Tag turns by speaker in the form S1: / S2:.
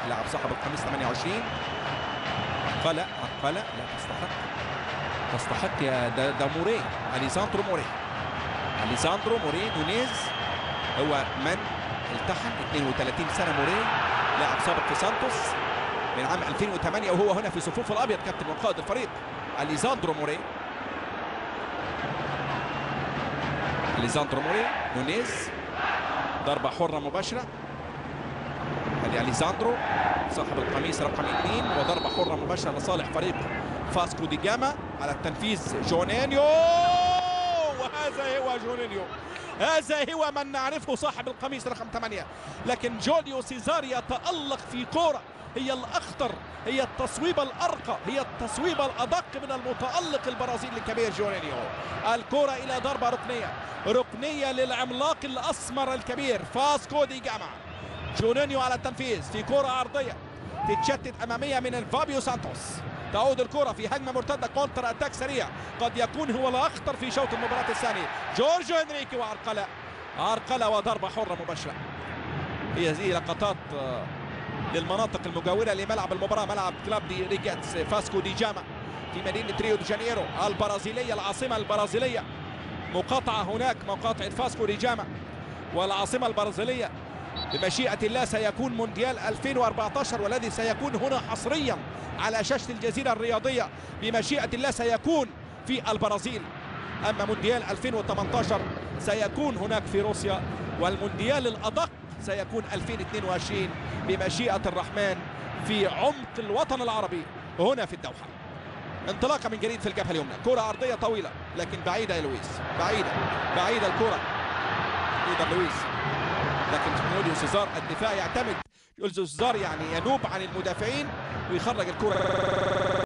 S1: لاعب صاحب القميص 28. عرقلة لا تستحق يا دا موري. اليساندرو موري نونيز هو من التحم. 32 سنة موري، لاعب سابق في سانتوس من عام 2008 وهو هنا في صفوف الابيض كابتن وقائد الفريق. اليساندرو موري نونيز، ضربة حرة مباشرة. هذه اليساندرو صاحب القميص رقم 2 وضربة حرة مباشرة لصالح فريق فاسكو دي جاما. على التنفيذ جونينيو، وهذا هو جونينيو، هذا هو من نعرفه صاحب القميص رقم 8. لكن جوليو سيزار يتألق في كرة هي الأخطر، هي التصويبة الأرقى، هي التصويبة الأدق من المتألق البرازيلي الكبير جونينيو. الكرة إلى ضربة ركنية للعملاق الأسمر الكبير فاسكو دي جاما. جونينيو على التنفيذ في كرة عرضية تتشتت أمامية من فابيو سانتوس. تعود الكرة في هجمة مرتدة كونتر أتاك سريع قد يكون هو الأخطر في شوط المباراة الثاني. جورجو إنريكي وعرقلة وضربة حرة مباشرة. هي هذه لقطات للمناطق المجاورة لملعب المباراة، ملعب كلاب دي ريجاتس فاسكو دي جاما في مدينة ريو دي جانيرو البرازيلية، العاصمة البرازيلية. مقاطعة هناك، مقاطعة فاسكو دي جاما والعاصمة البرازيلية. بمشيئة الله سيكون مونديال 2014 والذي سيكون هنا حصريا على شاشة الجزيرة الرياضية بمشيئة الله سيكون في البرازيل. أما مونديال 2018 سيكون هناك في روسيا، والمونديال الأدق سيكون 2022 بمشيئة الرحمن في عمق الوطن العربي هنا في الدوحة. انطلاقة من جديد في الجبهة اليمنى، كرة عرضية طويلة لكن بعيدة يا لويس، بعيدة الكرة إيدر لويس. لكن جوليو سيزار الدفاع يعتمد، جوليو سيزار يعني ينوب عن المدافعين ويخرج الكرة.